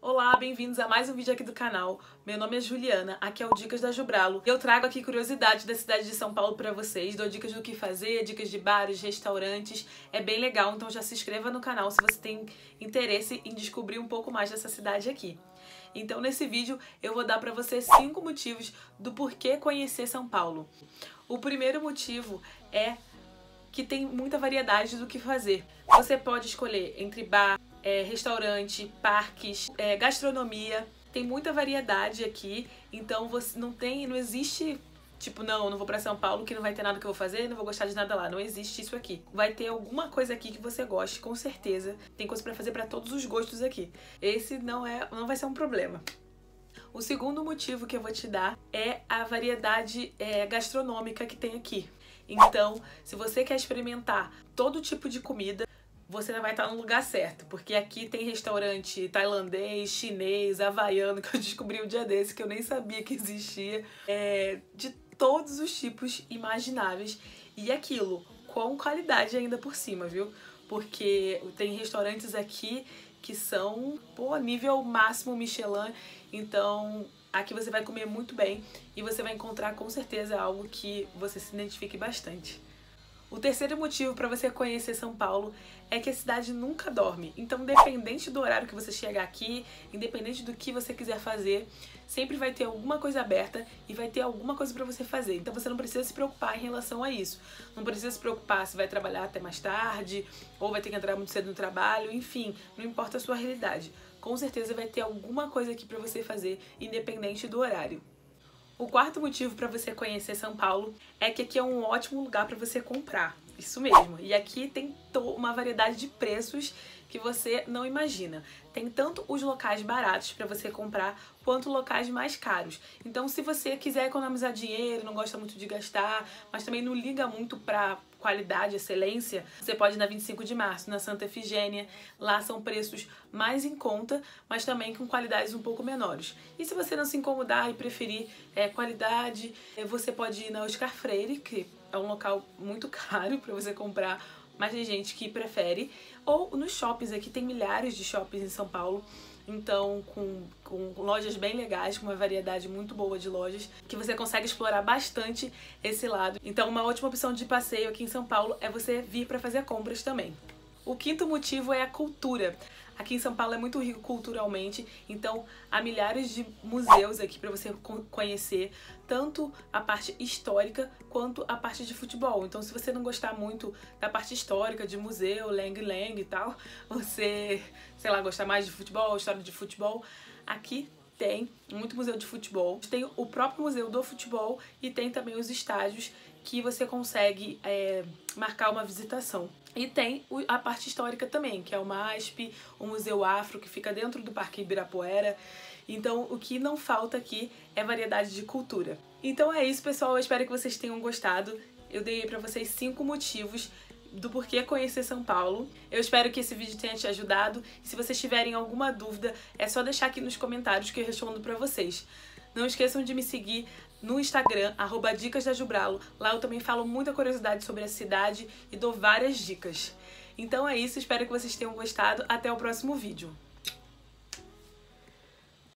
Olá, bem-vindos a mais um vídeo aqui do canal. Meu nome é Juliana, aqui é o Dicas da Jubralo. Eu trago aqui curiosidades da cidade de São Paulo pra vocês, dou dicas do que fazer, dicas de bares, restaurantes. É bem legal, então já se inscreva no canal se você tem interesse em descobrir um pouco mais dessa cidade aqui. Então nesse vídeo eu vou dar pra você 5 motivos do porquê conhecer São Paulo. O primeiro motivo é que tem muita variedade do que fazer. Você pode escolher entre bar, restaurante, parques, gastronomia. Tem muita variedade aqui, então você não existe tipo, não vou pra São Paulo que não vai ter nada que eu vou fazer, não vou gostar de nada lá. Não existe isso aqui. Vai ter alguma coisa aqui que você goste, com certeza. Tem coisa pra fazer pra todos os gostos aqui. Esse não vai ser um problema. O segundo motivo que eu vou te dar é a variedade gastronômica que tem aqui. Então, se você quer experimentar todo tipo de comida, você vai estar no lugar certo, porque aqui tem restaurante tailandês, chinês, havaiano, que eu descobri um dia desse, que eu nem sabia que existia, de todos os tipos imagináveis, e aquilo, com qualidade ainda por cima, viu? Porque tem restaurantes aqui que são, nível máximo Michelin, então aqui você vai comer muito bem e você vai encontrar com certeza algo que você se identifique bastante. O terceiro motivo para você conhecer São Paulo é que a cidade nunca dorme. Então, independente do horário que você chegar aqui, independente do que você quiser fazer, sempre vai ter alguma coisa aberta e vai ter alguma coisa para você fazer. Então, você não precisa se preocupar em relação a isso. Não precisa se preocupar se vai trabalhar até mais tarde ou vai ter que entrar muito cedo no trabalho, enfim, não importa a sua realidade. Com certeza vai ter alguma coisa aqui para você fazer, independente do horário. O quarto motivo para você conhecer São Paulo é que aqui é um ótimo lugar para você comprar. Isso mesmo. E aqui tem uma variedade de preços que você não imagina. Tem tanto os locais baratos para você comprar, quanto locais mais caros. Então, se você quiser economizar dinheiro, não gosta muito de gastar, mas também não liga muito para qualidade, excelência, você pode ir na 25 de março, na Santa Efigênia. Lá são preços mais em conta, mas também com qualidades um pouco menores. E se você não se incomodar e preferir qualidade, você pode ir na Oscar Freire, que é um local muito caro para você comprar, mas tem gente que prefere. Ou nos shoppings, aqui tem milhares de shoppings em São Paulo, então com lojas bem legais, com uma variedade muito boa de lojas, que você consegue explorar bastante esse lado. Então uma ótima opção de passeio aqui em São Paulo é você vir para fazer compras também. O quinto motivo é a cultura. Aqui em São Paulo é muito rico culturalmente, então há milhares de museus aqui para você conhecer, tanto a parte histórica quanto a parte de futebol. Então, se você não gostar muito da parte histórica, de museu, Lang e tal, você, sei lá, gostar mais de futebol, história de futebol, aqui tem muito museu de futebol. Tem o próprio museu do futebol e tem também os estádios que você consegue marcar uma visitação. E tem a parte histórica também, que é o MASP, o Museu Afro, que fica dentro do Parque Ibirapuera. Então, o que não falta aqui é variedade de cultura. Então é isso, pessoal. Eu espero que vocês tenham gostado. Eu dei pra vocês 5 motivos do porquê conhecer São Paulo. Eu espero que esse vídeo tenha te ajudado. E se vocês tiverem alguma dúvida, é só deixar aqui nos comentários que eu respondo pra vocês. Não esqueçam de me seguir no Instagram, @dicasdajubralo. Lá eu também falo muita curiosidade sobre a cidade e dou várias dicas. Então é isso, espero que vocês tenham gostado. Até o próximo vídeo.